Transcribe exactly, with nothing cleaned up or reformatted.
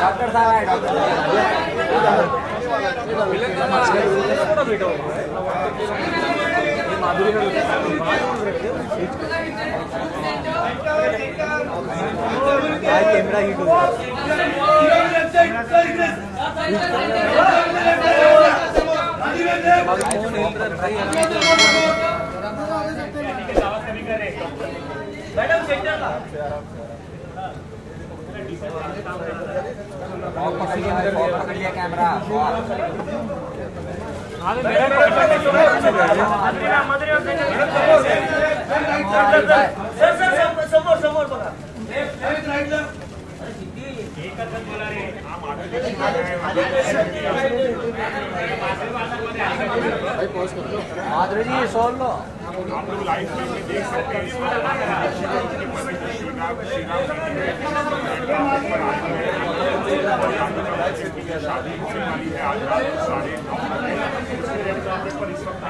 doctor साहब आए doctor camera hit हो मैडम सेंटर का पकड़ लिया कैमरा सर सर समोर समोर बघा माधुरी जी सोल लो आप लोग लाइव में देख सकते हैं शादी होने वाली है आज रात साढ़े नौ पर इस वक्त